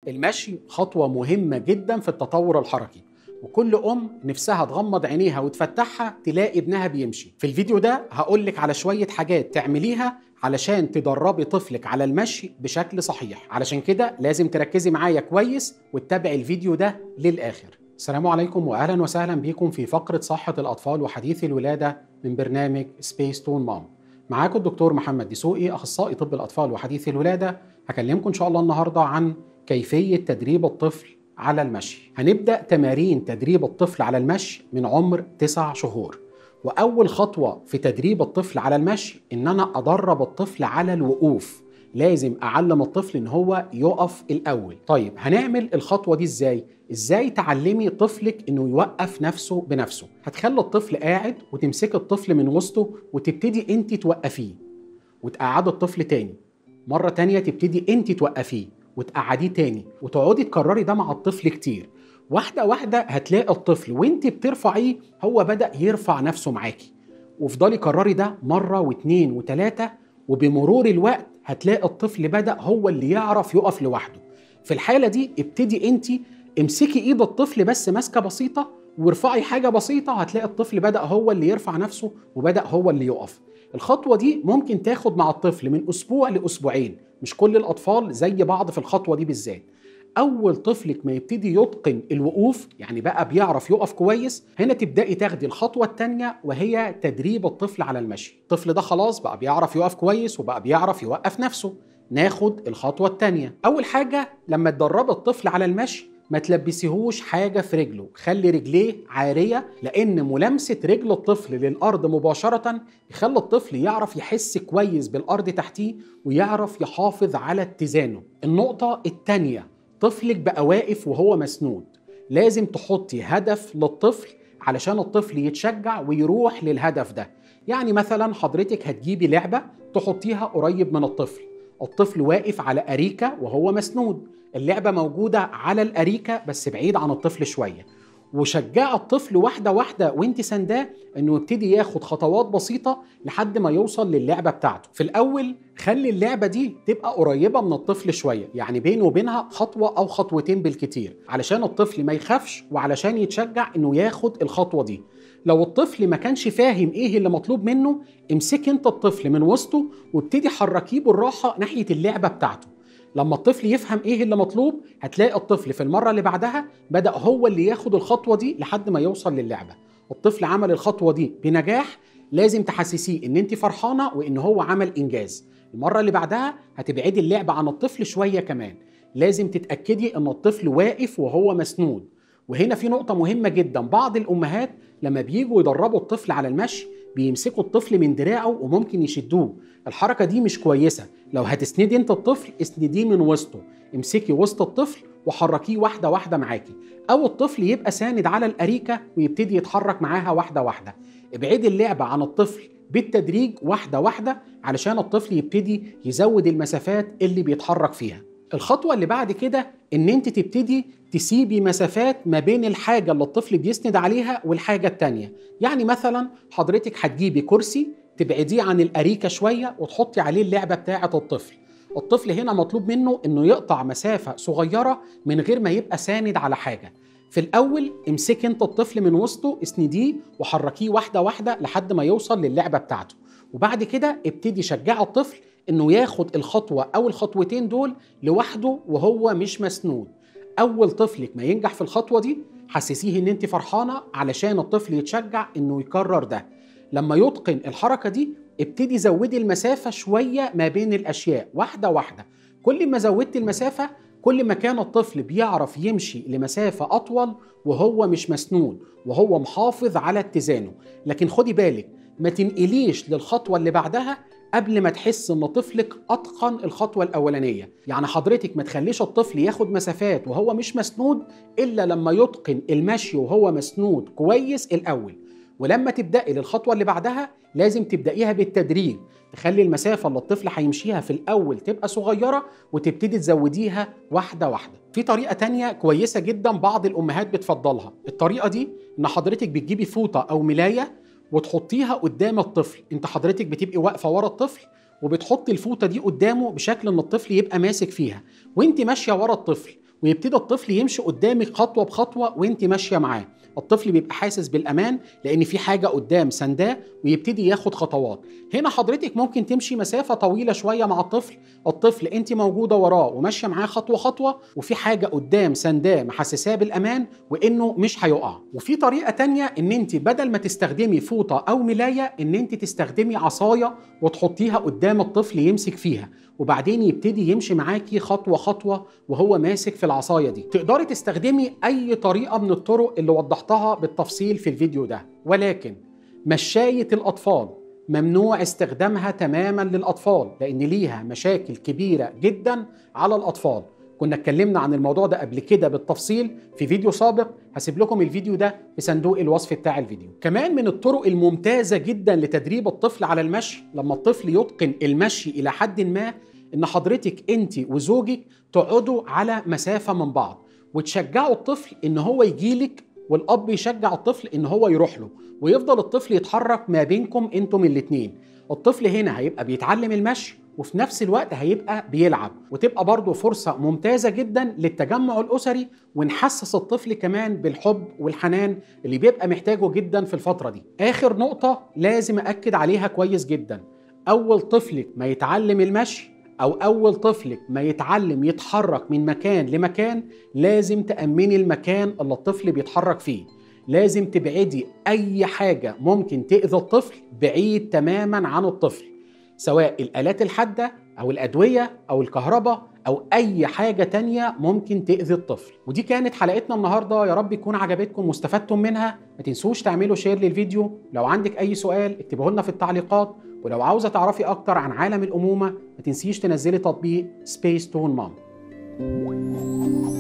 المشي خطوة مهمة جدا في التطور الحركي، وكل نفسها تغمض عينيها وتفتحها تلاقي ابنها بيمشي. في الفيديو ده هقولك على شوية حاجات تعمليها علشان تدربي طفلك على المشي بشكل صحيح. علشان كده لازم تركزي معايا كويس وتتابعي الفيديو ده للآخر. السلام عليكم وأهلا وسهلا بكم في فقرة صحة الأطفال وحديث الولادة من برنامج سبيس تون مام. معاكم الدكتور محمد دسوقي، أخصائي طب الأطفال وحديث الولادة. هكلمكم إن شاء الله النهاردة عن كيفية تدريب الطفل على المشي. هنبدأ تمارين تدريب الطفل على المشي من عمر 9 شهور. وأول خطوة في تدريب الطفل على المشي إن أنا أدرب الطفل على الوقوف. لازم أعلم الطفل إن هو يقف الأول. طيب هنعمل الخطوة دي إزاي تعلمي طفلك إنه يوقف نفسه بنفسه؟ هتخلي الطفل قاعد وتمسك الطفل من وسطه وتبتدي أنت توقفيه وتقعد الطفل تاني. مرة تانية تبتدي أنت توقفيه وتقعديه تاني، وتقعدي تكرري ده مع الطفل كتير. واحدة واحدة هتلاقي الطفل وانت بترفعيه هو بدأ يرفع نفسه معاكي، وافضلي كرري ده مرة واثنين وثلاثة، وبمرور الوقت هتلاقي الطفل بدأ هو اللي يعرف يقف لوحده. في الحالة دي ابتدي انت امسكي ايد الطفل بس ماسكة بسيطة وارفعي حاجة بسيطة، هتلاقي الطفل بدأ هو اللي يرفع نفسه وبدأ هو اللي يقف. الخطوة دي ممكن تاخد مع الطفل من أسبوع لأسبوعين، مش كل الأطفال زي بعض في الخطوة دي بالذات. أول طفلك ما يبتدي يتقن الوقوف، يعني بقى بيعرف يقف كويس، هنا تبدأي تاخدي الخطوة التانية وهي تدريب الطفل على المشي. الطفل ده خلاص بقى بيعرف يقف كويس وبقى بيعرف يوقف نفسه. ناخد الخطوة التانية. أول حاجة لما تدرب الطفل على المشي ما تلبسيهوش حاجة في رجله، خلي رجليه عارية، لأن ملامسة رجل الطفل للأرض مباشرة يخلي الطفل يعرف يحس كويس بالأرض تحتيه ويعرف يحافظ على اتزانه. النقطة التانية، طفلك بقى واقف وهو مسنود، لازم تحطي هدف للطفل علشان الطفل يتشجع ويروح للهدف ده. يعني مثلا حضرتك هتجيبي لعبة تحطيها قريب من الطفل واقف على أريكة وهو مسنود، اللعبة موجودة على الأريكة بس بعيد عن الطفل شوية، وشجع الطفل واحدة واحدة وانت سنداه انه يبتدي ياخد خطوات بسيطة لحد ما يوصل للعبة بتاعته. في الأول خلي اللعبة دي تبقى قريبة من الطفل شوية، يعني بينه وبينها خطوة أو خطوتين بالكتير، علشان الطفل ما يخافش وعلشان يتشجع انه ياخد الخطوة دي. لو الطفل ما كانش فاهم ايه اللي مطلوب منه، امسك انت الطفل من وسطه وابتدي حركيه بالراحة ناحية اللعبة بتاعته. لما الطفل يفهم ايه اللي مطلوب هتلاقي الطفل في المرة اللي بعدها بدأ هو اللي ياخد الخطوة دي لحد ما يوصل للعبة. الطفل عمل الخطوة دي بنجاح، لازم تحسسيه ان انت فرحانة وان هو عمل انجاز. المرة اللي بعدها هتبعدي اللعبة عن الطفل شوية كمان، لازم تتأكدي ان الطفل واقف وهو مسنود. وهنا في نقطة مهمة جدا، بعض الأمهات لما بييجوا يدربوا الطفل على المشي بيمسكوا الطفل من دراعه وممكن يشدوه. الحركة دي مش كويسة. لو هتسندي انت الطفل اسنديه من وسطه، امسكي وسط الطفل وحركيه واحدة واحدة معاكي، أو الطفل يبقى ساند على الأريكة ويبتدي يتحرك معاها واحدة واحدة. ابعدي اللعبة عن الطفل بالتدريج واحدة واحدة علشان الطفل يبتدي يزود المسافات اللي بيتحرك فيها. الخطوة اللي بعد كده ان انت تبتدي تسيبي مسافات ما بين الحاجة اللي الطفل بيسند عليها والحاجة التانية. يعني مثلا حضرتك هتجيبي كرسي تبعديه عن الأريكة شوية وتحطي عليه اللعبة بتاعة الطفل. الطفل هنا مطلوب منه انه يقطع مسافة صغيرة من غير ما يبقى ساند على حاجة. في الأول امسك انت الطفل من وسطه، اسنديه وحركيه واحدة واحدة لحد ما يوصل للعبة بتاعته، وبعد كده ابتدي شجع الطفل انه ياخد الخطوة او الخطوتين دول لوحده وهو مش مسنود. اول طفلك ما ينجح في الخطوة دي حسسيه ان انت فرحانة علشان الطفل يتشجع انه يكرر ده. لما يتقن الحركة دي ابتدي زودي المسافة شوية ما بين الاشياء واحدة واحدة. كل ما زودت المسافة كل ما كان الطفل بيعرف يمشي لمسافة اطول وهو مش مسنود وهو محافظ على اتزانه. لكن خدي بالك ما تنقليش للخطوة اللي بعدها قبل ما تحس ان طفلك اتقن الخطوه الاولانيه. يعني حضرتك ما تخليش الطفل ياخد مسافات وهو مش مسنود الا لما يتقن المشي وهو مسنود كويس الاول. ولما تبدأي للخطوه اللي بعدها لازم تبدأيها بالتدريج، تخلي المسافه اللي الطفل هيمشيها في الاول تبقى صغيره وتبتدي تزوديها واحده واحده. في طريقه تانية كويسه جدا بعض الامهات بتفضلها. الطريقه دي ان حضرتك بتجيبي فوطه او ملايه وتحطيها قدام الطفل. انت حضرتك بتبقي واقفه ورا الطفل وبتحطي الفوطه دي قدامه بشكل ان الطفل يبقى ماسك فيها، وانت ماشيه ورا الطفل ويبتدي الطفل يمشي قدامك خطوة بخطوة وانت ماشية معاه. الطفل بيبقى حاسس بالأمان لأن في حاجة قدام سنداه ويبتدي ياخد خطوات. هنا حضرتك ممكن تمشي مسافة طويلة شوية مع الطفل انت موجودة وراه وماشية معاه خطوة خطوة، وفي حاجة قدام سنداه محسساه بالأمان وإنه مش هيقع. وفي طريقة تانية إن انت بدل ما تستخدمي فوطة أو ملاية إن انت تستخدمي عصاية وتحطيها قدام الطفل يمسك فيها، وبعدين يبتدي يمشي معاكي خطوة خطوة وهو ماسك في العصاية دي. تقدري تستخدمي أي طريقة من الطرق اللي وضحتها بالتفصيل في الفيديو ده، ولكن مشاية الأطفال ممنوع استخدامها تماما للأطفال لأن ليها مشاكل كبيرة جدا على الأطفال. كنا اتكلمنا عن الموضوع ده قبل كده بالتفصيل في فيديو سابق، هسيب لكم الفيديو ده في صندوق الوصف بتاع الفيديو. كمان من الطرق الممتازة جدا لتدريب الطفل على المشي لما الطفل يتقن المشي إلى حد ما، إن حضرتك أنت وزوجك تقعدوا على مسافة من بعض وتشجعوا الطفل إن هو يجيلك، والأب يشجع الطفل إن هو يروح له، ويفضل الطفل يتحرك ما بينكم أنتم الاتنين. الطفل هنا هيبقى بيتعلم المشي وفي نفس الوقت هيبقى بيلعب، وتبقى برضه فرصة ممتازة جدا للتجمع الأسري، ونحسس الطفل كمان بالحب والحنان اللي بيبقى محتاجه جدا في الفترة دي. آخر نقطة لازم أأكد عليها كويس جدا، أول طفلك ما يتعلم المشي أو أول طفلك ما يتعلم يتحرك من مكان لمكان، لازم تأمني المكان اللي الطفل بيتحرك فيه. لازم تبعدي أي حاجة ممكن تأذي الطفل بعيد تماما عن الطفل، سواء الآلات الحادة أو الأدوية أو الكهرباء أو أي حاجة تانية ممكن تأذي الطفل. ودي كانت حلقتنا النهاردة، يا رب يكون عجبتكم واستفدتم منها. ما تنسوش تعملوا شير للفيديو. لو عندك أي سؤال اكتبوه لنا في التعليقات، ولو عاوزة تعرفي أكتر عن عالم الأمومة ما تنسيش تنزلي تطبيق سبيس تون مام.